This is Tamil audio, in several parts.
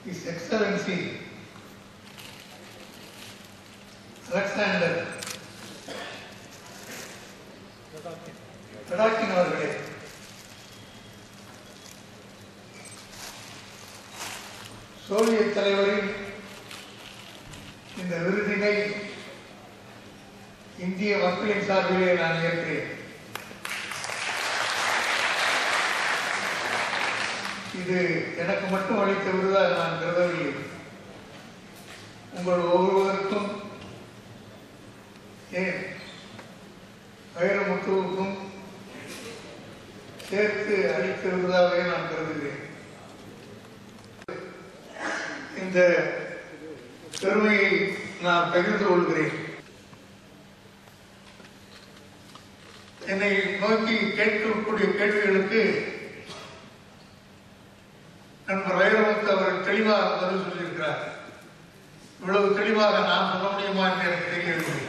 His Excellency Alexander Tadakin அவர்களே, சோவியத் தலைவரின் இந்த விருதினை இந்திய மக்களின் சார்பிலே நான் ஏற்கிறேன். இது எனக்கு மட்டும் அளித்த விருதாக நான் கருதவில்லை. உங்கள் ஒவ்வொருவருக்கும், ஏன் வைரமுத்துவுக்கும் சேர்த்து அளித்த விருதாகவே நான் கருதுகிறேன். இந்த பெருமையை நான் பகிர்ந்து கொள்கிறேன். என்னை நோக்கி கேட்கக்கூடிய கேள்விகளுக்கு நண்பர் வைரமுத்து அவர்கள் தெளிவாக பதில் சொல்லியிருக்கிறார். இவ்வளவு தெளிவாக நான் சொல்ல முடியுமா என்று எனக்கு தெரியவில்லை.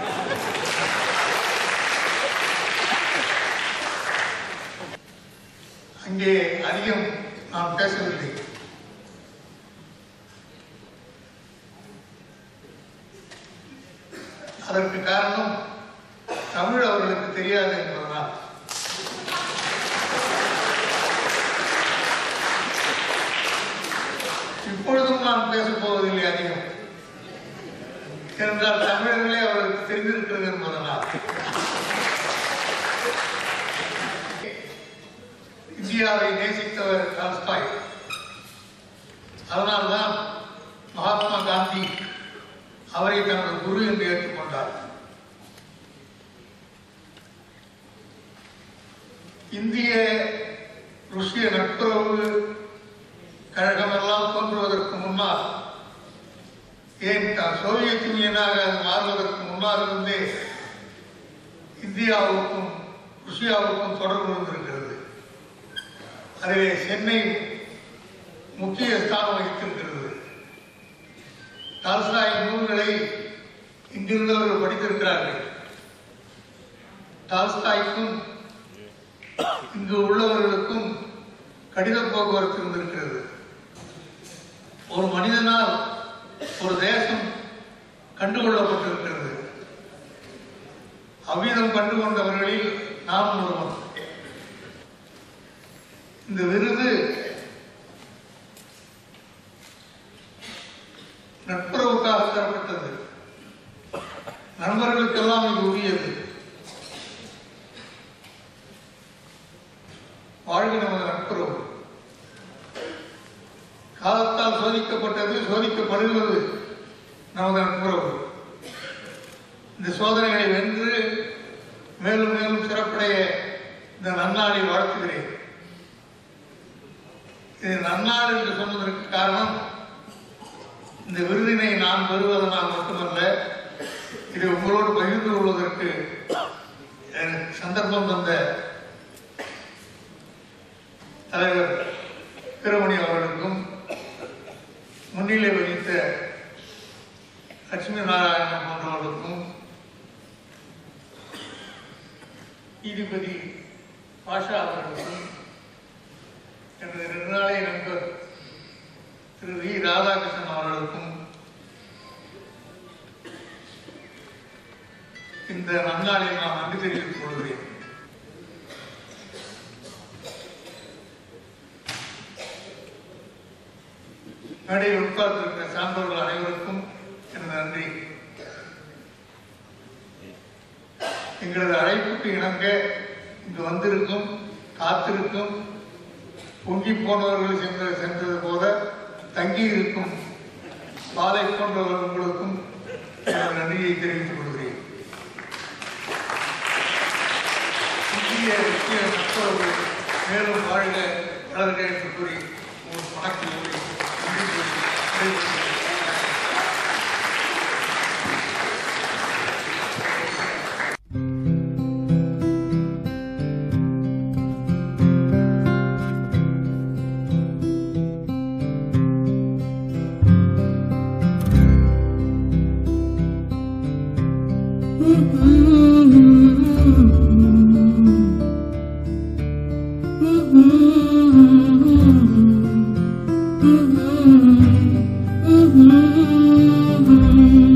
அங்கே அதிகம் நான் பேசவில்லை. அதற்கு காரணம் தமிழ் அவர்களுக்கு தெரியாது என்பதனால். இப்பொழுதும் நான் பேசப் போவதில்லை அதிகம், என்றால் தமிழர்களே அவர்களுக்கு தெரிந்திருக்கிறது என்பதனால். இந்தியாவை நேசித்தவர் டால்ஸ்டாய். அதனால்தான் மகாத்மா காந்தி அவரை தனது குரு என்று ஏற்றுக்கொண்டார். இந்திய ருஷ்ய நட்புறவு கழகமெல்லாம் தோன்றுவதற்கு முன்னால், ஏன் சோவியத் யூனியனாக அது மாறுவதற்கு முன்னால் இருந்தே இந்தியாவுக்கும் ருஷ்யாவுக்கும் தொடர்பு இருந்திருக்கிறது. அதிலே சென்னை முக்கிய ஸ்தானம் வகித்திருக்கிறது. டால்ஸ்டாய் நூல்களை இங்கிருந்தவர்கள் படித்திருக்கிறார்கள். டால்ஸ்டாய்க்கும் இங்கு உள்ளவர்களுக்கும் கடித போக்குவரத்து இருந்திருக்கிறது. ஒரு மனிதனால் ஒரு தேசம் கண்டுகொள்ளப்பட்டிருக்கிறது. அவ்விதம் கண்டுகொண்டவர்களில் நாம் ஒருவன். இந்த விருது நட்புறவுக்காக தரப்பட்டது. நண்பர்களுக்கெல்லாம் இது உரியது. வாழ்க நமது நட்புறவு. காலத்தால் சோதிக்கப்பட்டது, சோதிக்கப்படுகிறது நமது நட்புறவு. இந்த சோதனைகளை வென்று மேலும் மேலும் சிறப்படைய இந்த நன்னாளை வாழ்த்துகிறேன். இது நன்னாள் என்று சொன்னதற்கு காரணம், இந்த விருதினை நான் பெறுவதனால் மட்டுமல்ல, இதை உங்களோடு பகிர்ந்து கொள்வதற்கு சந்தர்ப்பம் தந்த தலைவர் வீரமணி அவர்களுக்கும், முன்னிலை வகித்த லட்சுமி நாராயணன் போன்றவர்களுக்கும், நீதிபதி பாஷா அவர்களுக்கும், எனது நெடுநாளைய நண்பர் திரு வி ராதாகிருஷ்ணன் அவர்களுக்கும் இந்த நன்னாளில் நான் நன்றி தெரிவித்துக் கொள்கிறேன். மேடையில் உட்கார்ந்திருக்கிற சான்றோர்கள் அனைவருக்கும் எனது நன்றி. எங்களது அழைப்புக்கு இணங்க இங்கு வந்திருக்கும், காத்திருக்கும், பொங்கி போனவர்கள் சென்றது போல தங்கி இருக்கும் பாலை போன்றவர்கள் உங்களுக்கும் எனது நன்றியை தெரிவித்துக் கொள்கிறேன். இந்திய முக்கிய நட்புறவு மேலும் வாழ்க வளர்க என்று கூறி உங்கள் வணக்கம் கூறி நன்றி கூறி Mm-hmm. Mm-hmm.